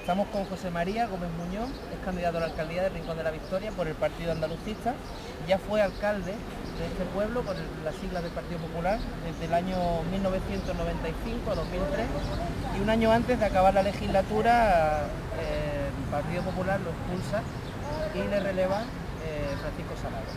Estamos con José María Gómez Muñoz, es candidato a la alcaldía de Rincón de la Victoria por el Partido Andalucista. Ya fue alcalde de este pueblo por las siglas del Partido Popular desde el año 1995 a 2003, y un año antes de acabar la legislatura el Partido Popular lo expulsa y le releva Francisco Salado.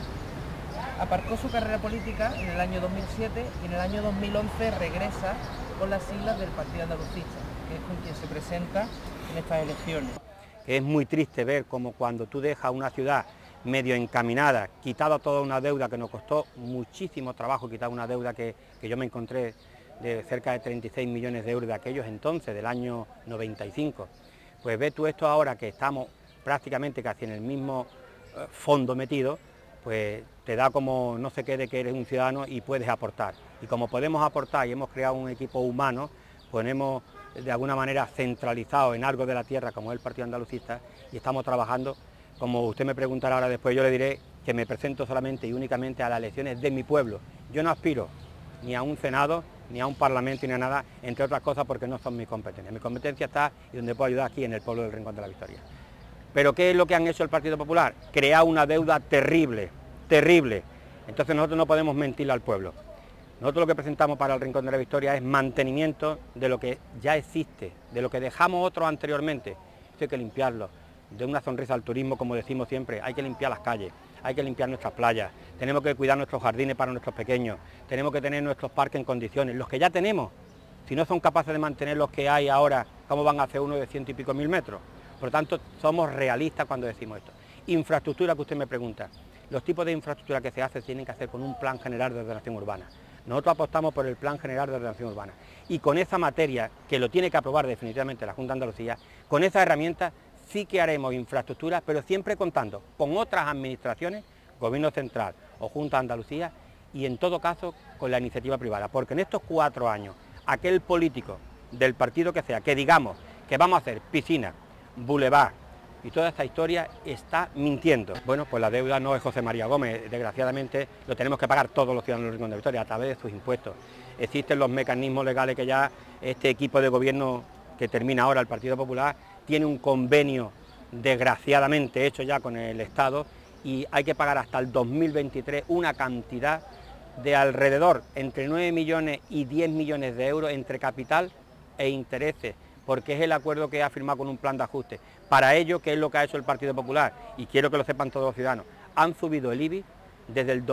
Aparcó su carrera política en el año 2007 y en el año 2011 regresa con las siglas del Partido Andalucista, que es con quien se presenta en estas elecciones. Es muy triste ver cómo cuando tú dejas una ciudad medio encaminada, quitada toda una deuda que nos costó muchísimo trabajo, quitar una deuda que yo me encontré de cerca de 36 millones de euros de aquellos entonces, del año 95, pues ves tú esto ahora que estamos prácticamente casi en el mismo fondo metido, pues te da como no se quede que eres un ciudadano y puedes aportar. Y como podemos aportar y hemos creado un equipo humano, pues hemos de alguna manera centralizado en algo de la tierra como es el Partido Andalucista, y estamos trabajando, como usted me preguntará ahora después, yo le diré que me presento solamente y únicamente a las elecciones de mi pueblo. Yo no aspiro ni a un Senado, ni a un Parlamento, ni a nada, entre otras cosas porque no son mis competencias. Mi competencia está y donde puedo ayudar aquí en el pueblo del Rincón de la Victoria. Pero ¿qué es lo que han hecho el Partido Popular? Crear una deuda terrible, terrible. Entonces nosotros no podemos mentirle al pueblo. Nosotros lo que presentamos para el Rincón de la Victoria es mantenimiento de lo que ya existe, de lo que dejamos otros anteriormente. Esto hay que limpiarlo, de una sonrisa al turismo, como decimos siempre, hay que limpiar las calles, hay que limpiar nuestras playas, tenemos que cuidar nuestros jardines para nuestros pequeños, tenemos que tener nuestros parques en condiciones, los que ya tenemos, si no son capaces de mantener los que hay ahora, ¿cómo van a hacer uno de 100 y pico mil metros? Por lo tanto, somos realistas cuando decimos esto. Infraestructura, que usted me pregunta, los tipos de infraestructura que se hacen tienen que hacer con un plan general de ordenación urbana. Nosotros apostamos por el Plan General de Ordenación Urbana y con esa materia, que lo tiene que aprobar definitivamente la Junta de Andalucía, con esa herramienta sí que haremos infraestructuras, pero siempre contando con otras administraciones, Gobierno Central o Junta de Andalucía, y en todo caso con la iniciativa privada, porque en estos 4 años, aquel político del partido que sea, que digamos que vamos a hacer piscina, bulevar y toda esta historia, está mintiendo. Bueno, pues la deuda no es José María Gómez, desgraciadamente lo tenemos que pagar todos los ciudadanos del Rincón de Victoria a través de sus impuestos. Existen los mecanismos legales que ya este equipo de gobierno que termina ahora, el Partido Popular, tiene un convenio desgraciadamente hecho ya con el Estado, y hay que pagar hasta el 2023 una cantidad de alrededor entre 9 millones y 10 millones de euros entre capital e intereses, porque es el acuerdo que ha firmado con un plan de ajuste. Para ello, ¿qué es lo que ha hecho el Partido Popular? Y quiero que lo sepan todos los ciudadanos, han subido el IBI desde el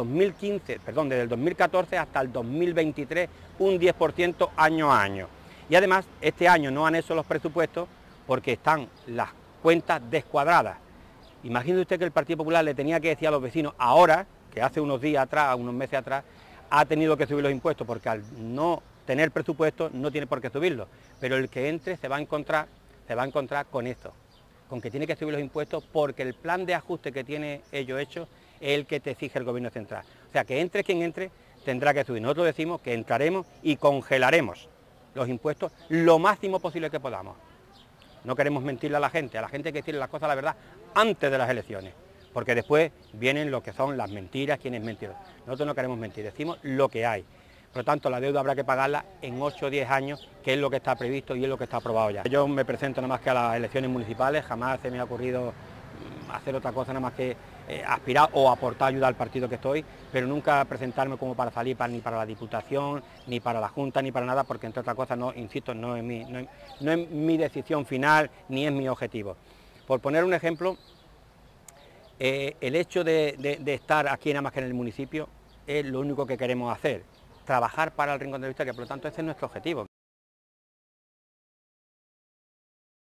2014 hasta el 2023, un 10% año a año. Y además, este año no han hecho los presupuestos porque están las cuentas descuadradas. Imagine usted que el Partido Popular le tenía que decir a los vecinos ahora, que hace unos días atrás, unos meses atrás, ha tenido que subir los impuestos, porque al no tener presupuesto no tiene por qué subirlos, pero el que entre se va a encontrar con esto, con que tiene que subir los impuestos porque el plan de ajuste que tiene ello hecho es el que te exige el Gobierno Central. O sea, que entre quien entre tendrá que subir. Nosotros decimos que entraremos y congelaremos los impuestos lo máximo posible que podamos. No queremos mentirle a la gente hay que decirle las cosas a la verdad antes de las elecciones, porque después vienen lo que son las mentiras, quién es mentiroso. Nosotros no queremos mentir, decimos lo que hay. Por lo tanto, la deuda habrá que pagarla en 8 o 10 años, que es lo que está previsto y es lo que está aprobado ya. Yo me presento nada más que a las elecciones municipales, jamás se me ha ocurrido hacer otra cosa nada más que aspirar o aportar ayuda al partido que estoy, pero nunca presentarme como para salir ni para la Diputación, ni para la Junta, ni para nada, porque entre otras cosas, no, insisto, no es mi decisión final, ni es mi objetivo. Por poner un ejemplo, el hecho de estar aquí nada más que en el municipio es lo único que queremos hacer, trabajar para el Rincón de la Victoria, por lo tanto ese es nuestro objetivo.